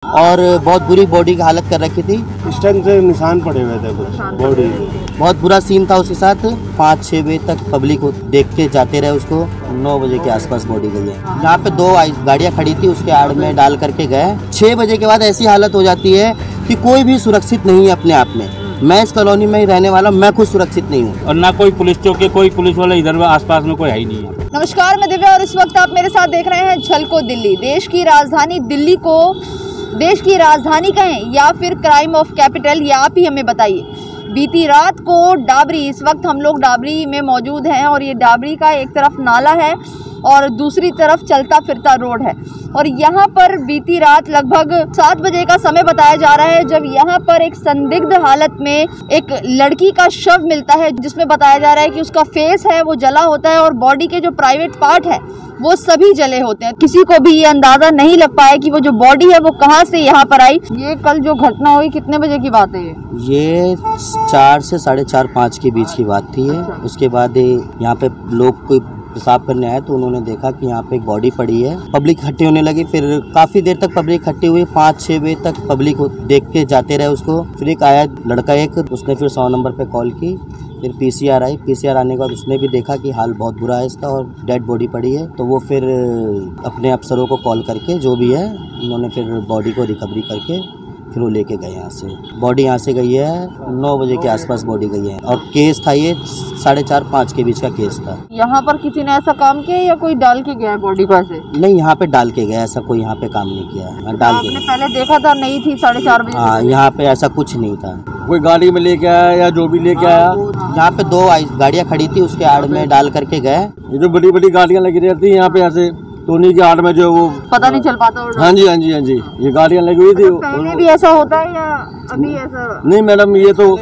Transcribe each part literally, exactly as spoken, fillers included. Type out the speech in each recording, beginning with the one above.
और बहुत बुरी बॉडी की हालत कर रखी थी। स्टन से निशान पड़े हुए थे कुछ बॉडी। बहुत बुरा सीन था उसके साथ। पाँच छः बजे तक पब्लिक देख के जाते रहे उसको। नौ बजे के आसपास बॉडी गई है। यहाँ पे दो गाड़ियाँ खड़ी थी, उसके आड़ में डाल करके गए। छः बजे के बाद ऐसी हालत हो जाती है कि कोई भी सुरक्षित नहीं है अपने आप में। मैं इस कॉलोनी में ही रहने वाला, मैं खुद सुरक्षित नहीं हूँ और ना कोई पुलिस चौकी, कोई पुलिस वाला इधर आसपास में कोई है ही नहीं है। नमस्कार, मैं दिव्या और इस वक्त आप मेरे साथ देख रहे हैं झलको दिल्ली। देश की राजधानी दिल्ली को देश की राजधानी कहें या फिर क्राइम ऑफ कैपिटल, ये आप ही हमें बताइए। बीती रात को डाबरी, इस वक्त हम लोग डाबरी में मौजूद हैं और ये डाबरी का एक तरफ नाला है और दूसरी तरफ चलता फिरता रोड है। और यहाँ पर बीती रात लगभग सात बजे का समय बताया जा रहा है जब यहाँ पर एक संदिग्ध हालत में एक लड़की का शव मिलता है, जिसमें बताया जा रहा है कि उसका फेस है वो जला होता है और बॉडी के जो प्राइवेट पार्ट है वो सभी जले होते हैं। किसी को भी ये अंदाजा नहीं लग पाया कि वो जो बॉडी है वो कहाँ से यहाँ पर आई। ये कल जो घटना हुई कितने बजे की बात है? ये ये चार से साढ़े चार पाँच के बीच की बात थी। अच्छा। उसके बाद यहाँ पे लोग कोई पेशाब करने आए तो उन्होंने देखा कि यहाँ पे एक बॉडी पड़ी है। पब्लिक इकट्ठी होने लगी, फिर काफ़ी देर तक पब्लिक इकट्ठी हुई। पाँच छः बजे तक पब्लिक देख के जाते रहे उसको। फिर एक आया लड़का एक, उसने फिर सौ नंबर पे कॉल की। फिर पीसीआर आई। पीसीआर आने के बाद उसने भी देखा कि हाल बहुत बुरा है इसका और डेड बॉडी पड़ी है। तो वो फिर अपने अफसरों को कॉल करके जो भी है उन्होंने फिर बॉडी को रिकवरी करके फिर वो लेके गए यहाँ से। बॉडी यहाँ से गई है नौ बजे के आसपास बॉडी गई है और केस था ये साढ़े चार पाँच के बीच का केस था। यहाँ पर किसी ने ऐसा काम किया या कोई डाल के गया है बॉडी को? ऐसे नहीं, यहाँ पे डाल के गया, ऐसा कोई यहाँ पे काम नहीं किया है। डाल के पहले देखा था नहीं थी साढ़े चार बजे? हाँ, यहाँ पे ऐसा कुछ नहीं था। कोई गाड़ी में लेके आया या जो भी लेके आया। यहाँ पे दो गाड़ियाँ खड़ी थी, उसके आड़ में डाल करके गए। ये जो बड़ी बड़ी गाड़ियाँ लगी रहती है यहाँ पे ऐसे, तो उन्हीं के आड़ में जो वो पता नहीं चल पाता। हाँ जी हाँ जी हाँ जी, ये गाड़ियाँ लगी हुई थी। पहले भी ऐसा होता है या अभी ऐसा? नहीं मैडम, ये तो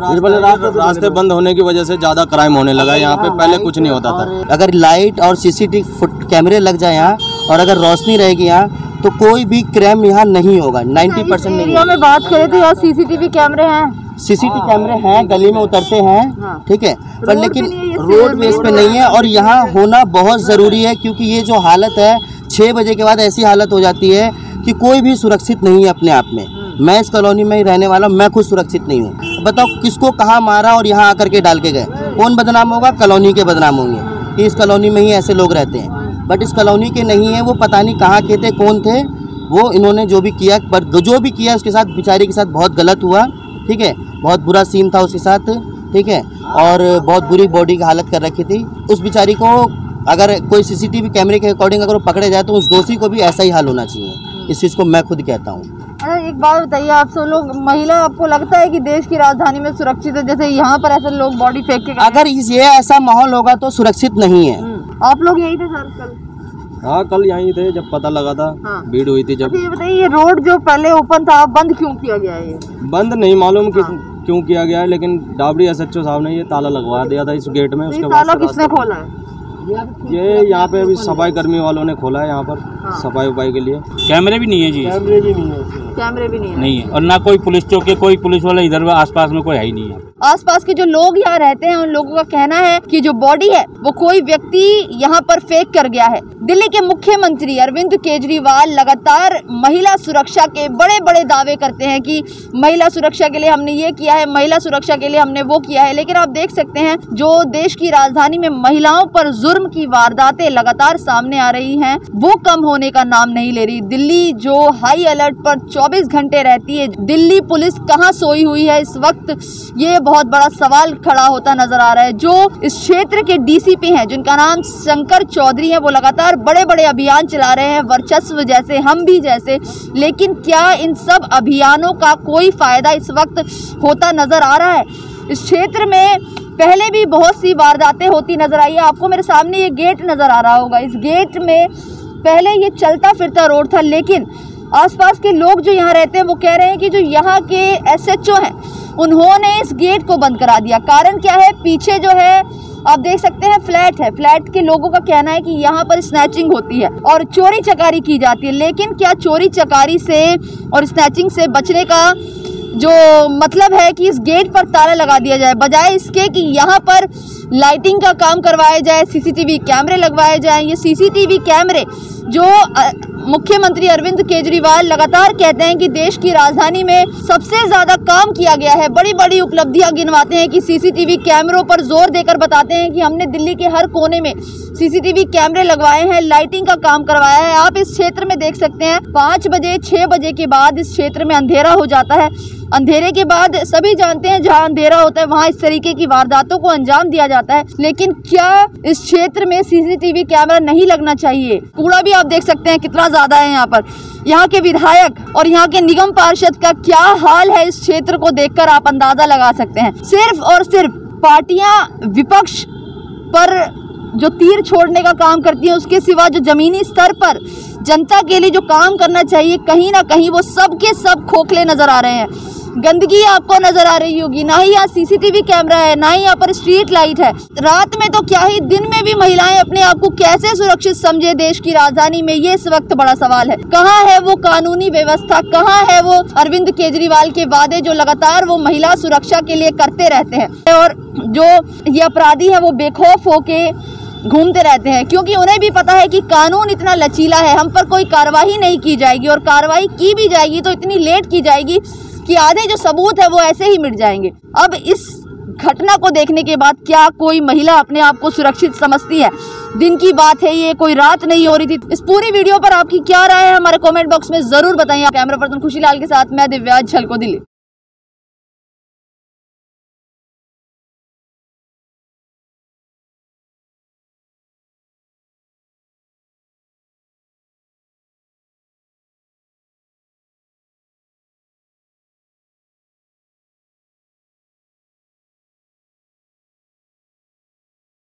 रास्ते बंद होने की वजह से ज्यादा क्राइम होने लगा है यहाँ पे। पहले कुछ नहीं होता था। अगर लाइट और सीसीटीवी कैमरे लग जाए यहाँ और अगर रोशनी रहेगी यहाँ तो कोई भी क्राइम यहाँ नहीं होगा। नाइन्टी परसेंट नहीं। एरिया में बात करें तो यहाँ सीसीटीवी कैमरे हैं, सीसीटीवी कैमरे हैं, गली में उतरते हैं, ठीक है, पर लेकिन रोड बेस पे नहीं है। और यहाँ होना बहुत ज़रूरी है क्योंकि ये जो हालत है छः बजे के बाद ऐसी हालत हो जाती है कि कोई भी सुरक्षित नहीं है अपने आप में। मैं इस कॉलोनी में ही रहने वाला, मैं खुद सुरक्षित नहीं हूँ। बताओ किसको कहाँ मारा और यहाँ आकर के डाल के गए, कौन बदनाम होगा? कॉलोनी के बदनाम होंगे कि इस कॉलोनी में ही ऐसे लोग रहते हैं। बट इस कॉलोनी के नहीं है, वो पता नहीं कहाँ के थे, कौन थे वो। इन्होंने जो भी किया, पर जो भी किया उसके साथ बेचारी के साथ बहुत गलत हुआ, ठीक है। बहुत बुरा सीन था उसके साथ, ठीक है, और बहुत बुरी बॉडी की हालत कर रखी थी। उस बेचारी को अगर कोई सीसीटीवी कैमरे के अकॉर्डिंग अगर वो पकड़े जाए तो उस दोषी को भी ऐसा ही हाल होना चाहिए। इस चीज़ को मैं खुद कहता हूँ। अच्छा, एक बात बताइए, आप सब लोग महिला, आपको लगता है कि देश की राजधानी में सुरक्षित है? जैसे यहाँ पर ऐसे लोग बॉडी फेंक के, अगर ये ऐसा माहौल होगा तो सुरक्षित नहीं है। आप लोग यही थे सर कल? हाँ, कल यहीं थे जब पता लगा था। हाँ। भीड़ हुई थी जब। ये बताइए, ये रोड जो पहले ओपन था बंद क्यों किया गया है? ये बंद नहीं मालूम हाँ। कि क्यों किया गया है, लेकिन डाबरी एसएचओ साहब ने ये ताला लगवा दिया था इस गेट में। उसके ताला किसने खोला है? ये यहाँ पे अभी सफाई कर्मी वालों ने खोला है यहाँ पर। हाँ। सफाई उफाई के लिए। कैमरे भी नहीं है जी, कैमरे भी नहीं है, कैमरे भी नहीं है, नहीं है। और ना कोई पुलिस चौकी, कोई पुलिस वाला इधर आसपास में कोई है ही नहीं है। आसपास के जो लोग यहाँ रहते हैं उन लोगों का कहना है कि जो बॉडी है वो कोई व्यक्ति यहाँ पर फेंक कर गया है। दिल्ली के मुख्यमंत्री अरविंद केजरीवाल लगातार महिला सुरक्षा के बड़े बड़े दावे करते हैं कि महिला सुरक्षा के लिए हमने ये किया है, महिला सुरक्षा के लिए हमने वो किया है। लेकिन आप देख सकते हैं जो देश की राजधानी में महिलाओं पर जुर्म की वारदातें लगातार सामने आ रही हैं, वो कम होने का नाम नहीं ले रही। दिल्ली जो हाई अलर्ट पर चौबीस घंटे रहती है, दिल्ली पुलिस कहाँ सोई हुई है इस वक्त, ये बहुत बड़ा सवाल खड़ा होता नजर आ रहा है। जो इस क्षेत्र के डीसीपी हैं जिनका नाम शंकर चौधरी है, वो लगातार बड़े बड़े अभियान चला रहे हैं, वर्चस्व जैसे, हम भी जैसे। लेकिन क्या इन सब अभियानों का कोई फायदा इस वक्त होता नजर आ रहा है? इस क्षेत्र में पहले भी बहुत सी वारदातें होती नजर आई है। आपको मेरे सामने ये गेट नजर आ रहा होगा। इस गेट में पहले ये चलता फिरता रोड था, लेकिन आसपास के लोग जो यहाँ रहते हैं वो कह रहे हैं कि जो यहाँ के एसएचओ हैं उन्होंने इस गेट को बंद करा दिया। कारण क्या है? पीछे जो है आप देख सकते हैं फ्लैट है। फ्लैट के लोगों का कहना है कि यहाँ पर स्नैचिंग होती है और चोरी चकारी की जाती है। लेकिन क्या चोरी चकारी से और स्नैचिंग से बचने का जो मतलब है कि इस गेट पर ताला लगा दिया जाए, बजाय इसके कि यहाँ पर लाइटिंग का काम करवाया जाए, सीसीटीवी कैमरे लगवाए जाएं। ये सीसीटीवी कैमरे जो मुख्यमंत्री अरविंद केजरीवाल लगातार कहते हैं कि देश की राजधानी में सबसे ज्यादा काम किया गया है, बड़ी बड़ी उपलब्धियां गिनवाते हैं कि सीसीटीवी कैमरों पर जोर देकर बताते हैं कि हमने दिल्ली के हर कोने में सीसीटीवी कैमरे लगवाए हैं, लाइटिंग का काम करवाया है। आप इस क्षेत्र में देख सकते हैं पाँच बजे छह बजे के बाद इस क्षेत्र में अंधेरा हो जाता है। अंधेरे के बाद सभी जानते हैं जहां अंधेरा होता है वहां इस तरीके की वारदातों को अंजाम दिया जाता है। लेकिन क्या इस क्षेत्र में सीसीटीवी कैमरा नहीं लगना चाहिए? कूड़ा भी आप देख सकते हैं कितना ज्यादा है यहाँ पर। यहाँ के विधायक और यहाँ के निगम पार्षद का क्या हाल है इस क्षेत्र को देखकर आप अंदाजा लगा सकते हैं। सिर्फ और सिर्फ पार्टियां विपक्ष पर जो तीर छोड़ने का काम करती है, उसके सिवा जो जमीनी स्तर पर जनता के लिए जो काम करना चाहिए कहीं ना कहीं वो सब के सब खोखले नजर आ रहे हैं। गंदगी आपको नजर आ रही होगी, ना ही यहाँ सीसीटीवी कैमरा है, ना ही यहाँ पर स्ट्रीट लाइट है। रात में तो क्या ही, दिन में भी महिलाएं अपने आप को कैसे सुरक्षित समझे देश की राजधानी में, ये इस वक्त बड़ा सवाल है। कहाँ है वो कानूनी व्यवस्था, कहाँ है वो अरविंद केजरीवाल के वादे जो लगातार वो महिला सुरक्षा के लिए करते रहते हैं। और जो ये अपराधी है वो बेखौफ होके घूमते रहते हैं, क्योंकि उन्हें भी पता है कि कानून इतना लचीला है, हम पर कोई कार्रवाई नहीं की जाएगी, और कार्रवाई की भी जाएगी तो इतनी लेट की जाएगी कि आधे जो सबूत है वो ऐसे ही मिट जाएंगे। अब इस घटना को देखने के बाद क्या कोई महिला अपने आप को सुरक्षित समझती है? दिन की बात है ये, कोई रात नहीं हो रही थी। इस पूरी वीडियो पर आपकी क्या राय है हमारे कमेंट बॉक्स में जरूर बताइए। कैमरा पर्सन खुशीलाल के साथ मैं दिव्या, झलको दिल्ली।